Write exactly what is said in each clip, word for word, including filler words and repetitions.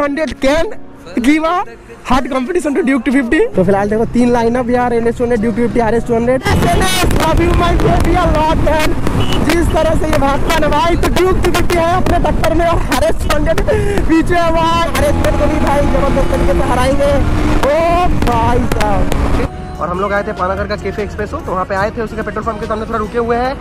Hundred can give a hard competition to Duke two fifty. तो फिलहाल देखो तीन लाइनअप यार, N S two hundred, Duke two fifty, R S two hundred. जिस तरह से ये भागता है भाई, तो ड्यूक टू फिफ्टी है अपने टक्कर में और आर एस टू हंड्रेड पीछे है भाई। आर एस को भी भाई जबरदस्त तरीके से हराएंगे। ओ भाई साहब। और हम लोग आए थे पानागढ़ का कैफे एक्सप्रेसो, तो वहाँ पे आए थे, उसी के पेट्रोल पंप के सामने थोड़ा रुके हुए हैं।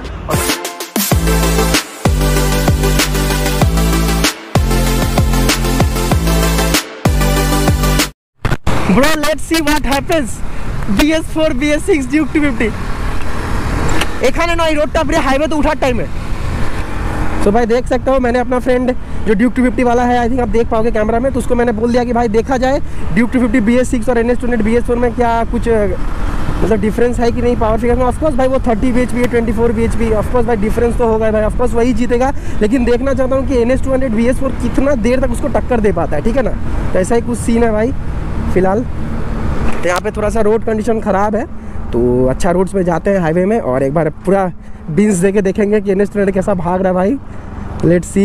Bro, let's see what happens. B S four, B S six, Duke two fifty. এখানে নয়, রোডটা পুরো হাইওয়ে তো उठार टाइम है। तो भाई देख सकते हो, मैंने अपना फ्रेंड जो ड्यूक टू फिफ्टी वाला है, आई थिंक आप देख पाओगे कैमरा में, तो उसको मैंने बोल दिया कि भाई देखा जाए Duke two fifty B S six और N S two hundred B S four में क्या कुछ मतलब डिफरेंस है कि नहीं पावर फिगर में। ऑफकोर्स भाई वो थर्टी बी एच पी है, twenty four B H P, of course भाई डिफरेंस तो होगा भाई, ऑफकोर्स वही जीतेगा। लेकिन देखना चाहता हूँ कि N S two hundred B S four कितना देर तक उसको टक्कर दे पाता है, ठीक है ना। तो ऐसा ही कुछ सीन है भाई फिलहाल। तो यहाँ पे थोड़ा सा रोड कंडीशन ख़राब है, तो अच्छा रोड्स में जाते हैं हाईवे में, और एक बार पूरा बीन्स दे के देखेंगे कि एन एस टू हंड्रेड कैसा भाग रहा है भाई। Let's see.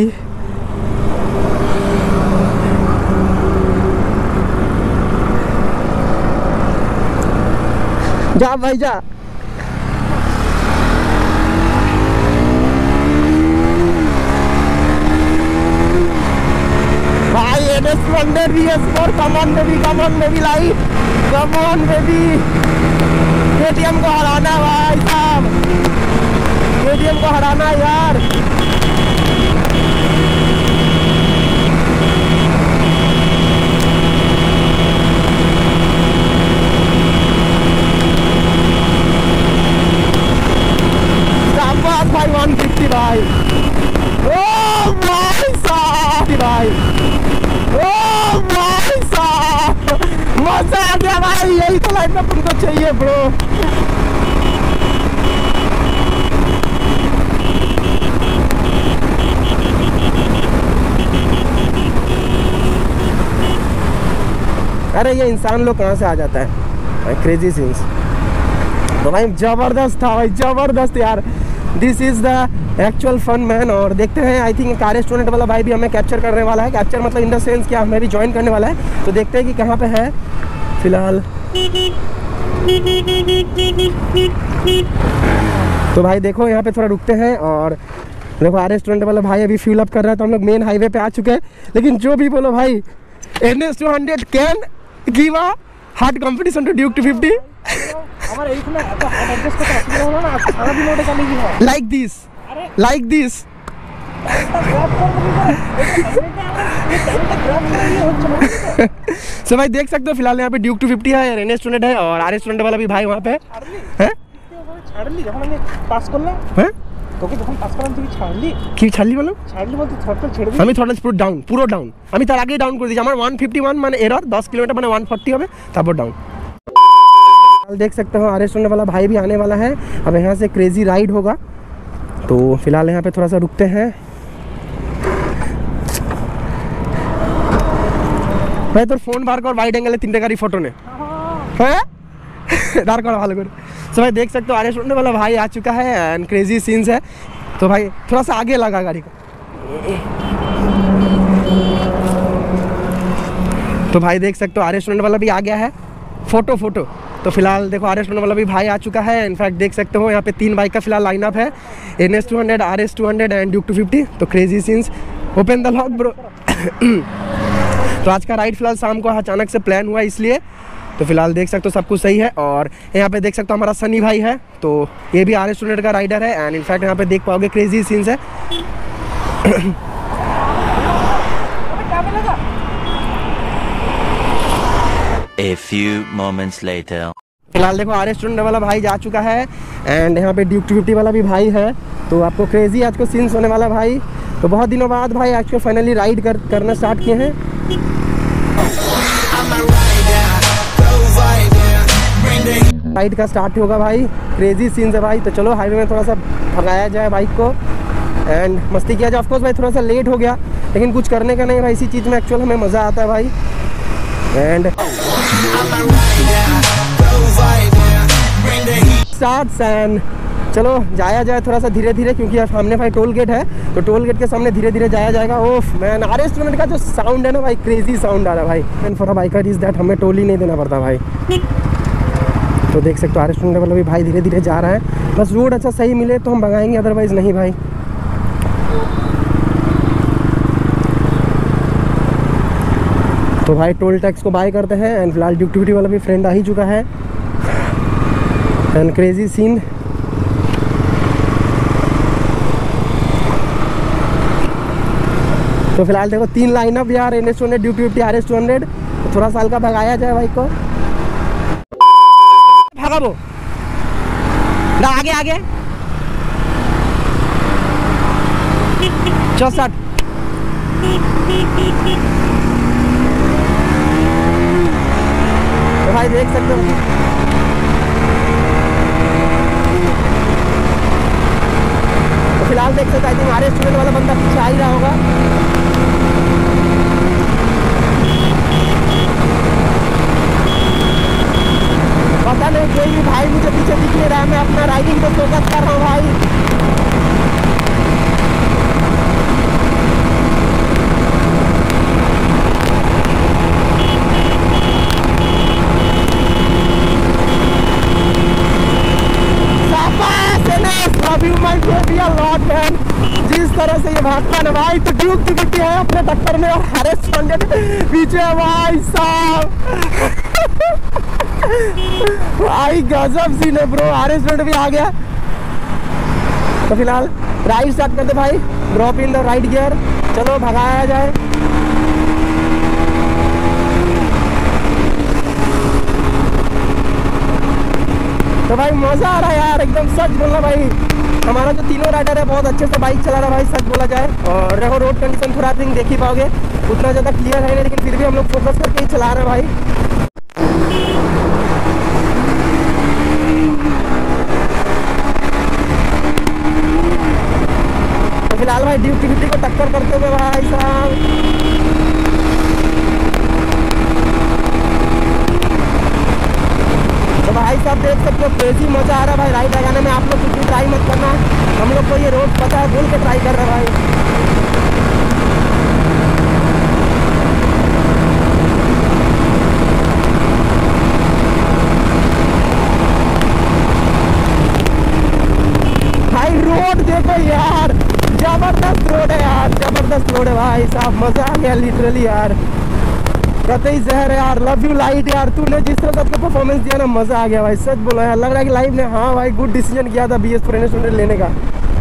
जा भाई जा। भाई N S two hundred B S four, come on baby, come on baby light, come on baby. KTM को हराना भाई साहब, केटीएम को हराना यार। भाई वन फिफ्टी भाई, ओ भाई साहब भाई, ओ भाई साहब मजा आ गया भाई। यही तो लाइफ में तुमको चाहिए ब्रो। अरे ये इंसान लोग कहाँ से आ जाता है, क्रेजी सीन्स। तो भाई जबरदस्त था भाई, जबरदस्त यार। This is the actual fun man. और देखते हैं, आई थिंक कार रेस्टोरेंट वाला भाई भी हमें कैप्चर करने वाला है। कैप्चर मतलब इन द सेंस क्या हमें भी ज्वाइन करने वाला है। तो देखते हैं कि कहाँ पे है फिलहाल। तो भाई देखो यहाँ पे थोड़ा रुकते हैं, और देखो आर रेस्टोरेंट वाला भाई अभी फ्यूल अप कर रहा है। तो हम लोग मेन हाईवे पे आ चुके हैं। लेकिन जो भी बोलो भाई, N S two hundred can give a hard competition to Duke two fifty. Like this, like this. So भाई देख सकते हो फिलहाल यहाँ पे ड्यूक टू फिफ्टी है, एन एस टू हंड्रेड है, और आर एस टू हंड्रेड वाला भी भाई वहाँ पे है। তোকে যখন পাস করলাম তুই ছাড়লি কি ছাড়লি বলো ছাড়লি বলতে থ্রটল ছেড়ে দিই আমি থ্রটল পুরো ডাউন পুরো ডাউন আমি তার আগেই ডাউন করে দিয়েছি আমার वन फिफ्टी वन মানে এরর दस কিলোমিটার মানে वन फोर्टी হবে তারপর डाउन। देख सकते हो आर एस वाला भाई भी आने वाला है। अब यहाँ से क्रेजी राइड होगा तो फिलहाल यहाँ पे थोड़ा सा रुकते हैं। भाई तो फोन बार कर वाइड एंगल तीन टाकारी फोटो ने हैं दार कर भालो कर। तो भाई देख सकते हो आर एस वाला भाई आ चुका है एंड क्रेजी सीन्स है। तो भाई थोड़ा सा आगे लगा गाड़ी को। तो भाई देख सकते हो आर एस वाला भी आ गया है फोटो फोटो। तो फिलहाल देखो आर एस वाला भी भाई आ चुका है। इनफैक्ट देख सकते हो यहाँ पे तीन बाइक का फिलहाल लाइनअप है, N S two hundred, R S two hundred and Duke two fifty. तो crazy scenes open the lock bro. तो आज का राइड फिलहाल शाम को अचानक से प्लान हुआ इसलिए। तो फिलहाल देख सकते हो सब कुछ सही है। और यहाँ पे देख सकते हो हमारा सनी भाई है, तो ये भी आर एस टू हंड्रेड का राइडर है एंड इनफैक्ट यहाँ पे देख पाओगे क्रेजी सीन्स है। A few moments later. फिलहाल देखो आर एस टू हंड्रेड वाला भाई जा चुका है एंड यहाँ पे ड्यूक टू फिफ्टी वाला भी भाई है। तो आपको क्रेजी आज को सीन्स होने वाला भाई। तो बहुत दिनों बाद भाई आज को फाइनली राइड कर करना स्टार्ट किए हैं। राइड का स्टार्ट होगा भाई, क्रेजी सीन्स है भाई। तो चलो हाईवे में थोड़ा सा भगाया जाए बाइक को एंड मस्ती किया जाए। ऑफकोर्स भाई थोड़ा सा लेट हो गया लेकिन कुछ करने का नहीं भाई, इसी चीज़ में एक्चुअल हमें मज़ा आता है भाई। एंड स्टार्ट्स एंड चलो जाया जाए थोड़ा सा धीरे धीरे, क्योंकि अब सामने भाई टोल गेट है, तो टोल गेट के सामने धीरे धीरे जाया जाएगा। Oof man, R S two hundred का जो साउंड है ना भाई, क्रेजी साउंड आ रहा है भाई। And for a biker is that हमें टोल ही नहीं देना पड़ता भाई। तो देख सकते हो आर एस टू हंड्रेड वाला भी भाई धीरे धीरे जा रहा है। बस रोड अच्छा सही मिले तो हम भगाएंगे, अदरवाइज नहीं भाई। तो भाई टोल टैक्स को बाय करते हैं। एंड फिलहाल ड्यूक ट्वेंटी वाला भी फ्रेंड आ ही चुका है। And crazy scene. तो फिलहाल देखो तीन लाइन अप यार, N S two hundred, Duke fifty, R S two hundred. तो थोड़ा सा हल्का भगाया जाए बाइक को। भागा वो ना, आगे आगे चौसठ। तो भाई देख सकते हो तो फिलहाल देख सकते I think R S student वाला बंदा पीछे आ ही रहा होगा। पता नहीं कोई भी भाई मुझे पीछे दिख नहीं रहा है, मैं अपना राइडिंग पे फोकस कर रहा हूँ भाई। जिस तरह से ये भागता ना भाई, तो ड्यूक टू फिफ्टी है अपने टक्कर में और आर एस टू हंड्रेड पीछे है भाई साहब। भाई गजब सीन है bro, R S two hundred भी आ गया। तो फिलहाल राइड स्टार्ट करते भाई, drop in the right gear. चलो भगाया जाए। तो भाई मजा आ रहा है यार, एकदम सच बोलना भाई। हमारा जो तीनों राइडर है बहुत अच्छे से बाइक चला रहा है भाई, सच बोला जाए। और देखो रोड कंडीशन थोड़ा थिंक देख ही पाओगे, उतना ज़्यादा क्लियर है नहीं, लेकिन फिर भी हम लोग फोकस करके ही चला रहे हैं भाई। तो फिलहाल भाई ड्यूक टू फिफ्टी को टक्कर करते हुए भाई साहब। तो भाई साहब देख सकते हो क्रेजी मजा आ रहा है भाई राइड लगाने में। आप लोग कुछ भी ट्राई मत करना, हम लोग को ये रोड पता है, भूल के ट्राई कर रहे हैं भाई। भाई रोड देखो यार, जबरदस्त रोड है यार, जबरदस्त रोड है भाई साहब। मजा आ गया लिटरली यार, कतई जहर है यार। लव यू लाइट यार, तूने जिस तरह सबको परफॉर्मेंस दिया ना, मजा आ गया भाई, सच बोला यार। लग रहा है कि लाइव ने हाँ भाई गुड डिसीजन किया था B S four N S two hundred लेने का।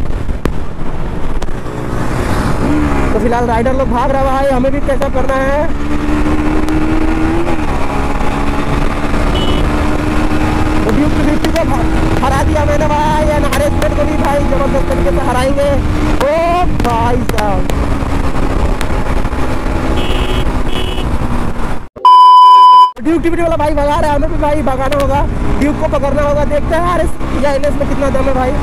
तो फिलहाल राइडर लोग भाग रहा है भाई, हमें भी कैसा करना है। तो ड्यूक टू फिफ्टी को हरा दिया मैंने भाई, एंड आर एस टू को भी भाई जबरदस्त तरीके से हराएंगे। ओ भाई साहब ड्यूक टू फिफ्टी वाला भाई भगा रहा है, हमें भी भाई भगाना होगा, ड्यूक को पकड़ना होगा। देखते हैं आर एस या एन एस में कितना दम है भाई।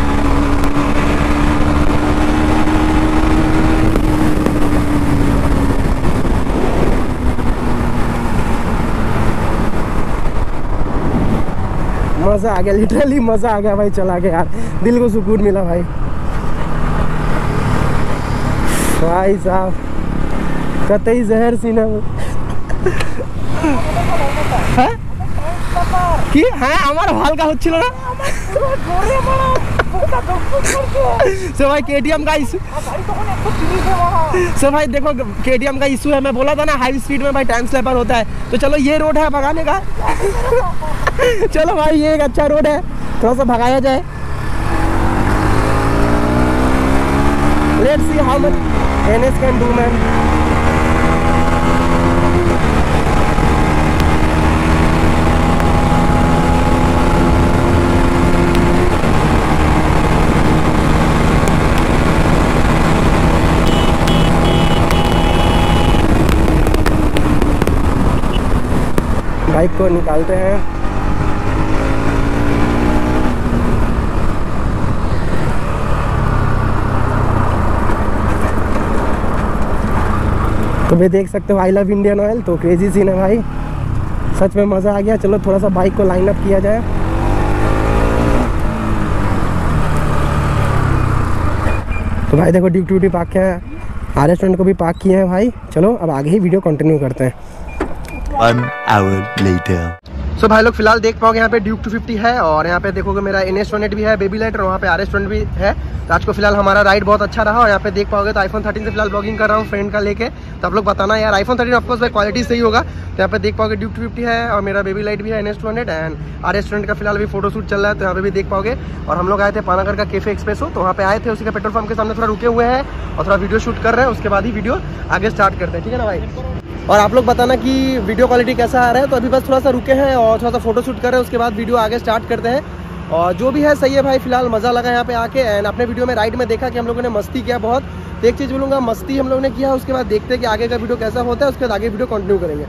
मजा आ गया लिटरली, मजा आ गया भाई चला के यार, दिल को सुकून मिला भाई। भाई साहब कतई जहर सीन है वो। হ্যাঁ কি হ্যাঁ আমার হালকা হচ্ছিল না सो भाई केटीएम का इशू सो भाई देखो केटीएम का इशू है, मैं बोला था ना हाई स्पीड में भाई टाइम स्लैपर होता है। तो चलो ये रोड है भगाने का। चलो भाई ये एक अच्छा रोड है, थोड़ा सा भगाया जाए। Let's see how much NS can do man. Bike को निकालते हैं। तो भाई देख सकते हो आई लव इंडियन ऑयल। तो क्रेजी सीन है भाई, सच में मज़ा आ गया। चलो थोड़ा सा बाइक को लाइन अप किया जाए। तो भाई देखो ड्यूक टू फिफ्टी पार्क किया है, आर रेस्टोरेंट को भी पार्क किए हैं भाई। चलो अब आगे ही वीडियो कंटिन्यू करते हैं। One hour later. सो so, भाई लोग फिलहाल देख पाओगे यहाँ पे ड्यूक टू फिफ्टी है और यहाँ पे देखोगे मेरा एन एस भी है, बेबी लाइट, और वहाँ पे आर एस भी है। तो आज को फिलहाल हमारा राइड बहुत अच्छा रहा और यहाँ पे देख पाओगे तो आईफोन थर्टीन से फिलहाल ब्लॉगिंग कर रहा हूँ फ्रेंड का लेके। तो आप लोग बताना यार, आईफोन थर्टीन ऑफकोर्स भाई क्वालिटी सही होगा। तो यहाँ पे देख पाओगे ड्यूक टू फिफ्टी है और मेरा बेबी लाइट भी है, N S and R restaurant का फिलहाल भी फोटो शूट चल रहा है। तो यहाँ पे भी देख पाओगे। और हम लोग आए थे पानागढ़ का कैफे एक्सप्रेसो, तो वहाँ पे आए थे, उसी का पेट्रोल पंप के सामने थोड़ा रुके हुए हैं और थोड़ा वीडियो शूट कर रहे हैं। उसके बाद ही वीडियो आगे स्टार्ट करते हैं, ठीक है ना भाई। और आप लोग बताना कि वीडियो क्वालिटी कैसा आ रहा है। तो अभी बस थोड़ा सा रुके हैं और थोड़ा सा फोटो शूट कर रहे हैं, उसके बाद वीडियो आगे स्टार्ट करते हैं। और जो भी है सही है भाई, फिलहाल मज़ा लगा यहाँ पे आके। एंड अपने वीडियो में राइड में देखा कि हम लोगों ने मस्ती किया बहुत। तो एक चीज़ बोलूँगा, मस्ती हम लोगों ने किया, उसके बाद देखते हैं कि आगे का वीडियो कैसा होता है, उसके बाद आगे वीडियो कंटिन्यू करेंगे।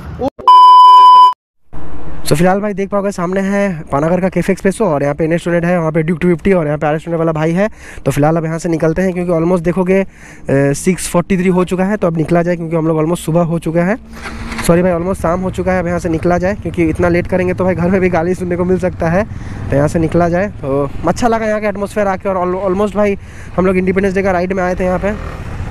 सो so, फिलहाल भाई देख पाओगे सामने है पानागढ़ का कैफे एक्सप्रेसो और यहाँ पे एन स्टूडेंट है, वहाँ पे ड्यूक टू फिफ्टी और यहाँ पे आर स्टूडेंट वाला भाई है। तो फिलहाल अब यहाँ से निकलते हैं क्योंकि ऑलमोस्ट देखोगे सिक्स फोर्टी थ्री हो चुका है। तो अब निकला जाए क्योंकि हम लोग ऑलमोस्ट सुबह हो चुका है, सॉरी भाई ऑलमोस्ट शाम हो चुका है। अब यहाँ से निकला जाए क्योंकि इतना लेट करेंगे तो भाई घर में भी गाली सुनने को मिल सकता है। तो यहाँ से निकला जाए। तो अच्छा लगा यहाँ का एटमोसफेयर आके और ऑलमोस्ट भाई हम लोग इंडिपेंडेंस डे का राइड में आए थे यहाँ पे।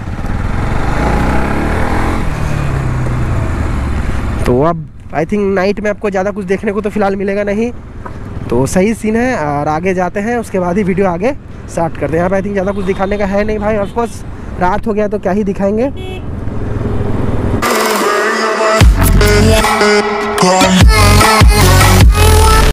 तो अब आई थिंक नाइट में आपको ज़्यादा कुछ देखने को तो फिलहाल मिलेगा नहीं। तो सही सीन है और आगे जाते हैं, उसके बाद ही वीडियो आगे स्टार्ट करते हैं। यहाँ पे आई थिंक ज़्यादा कुछ दिखाने का है नहीं भाई, ऑफकोर्स रात हो गया तो क्या ही दिखाएंगे।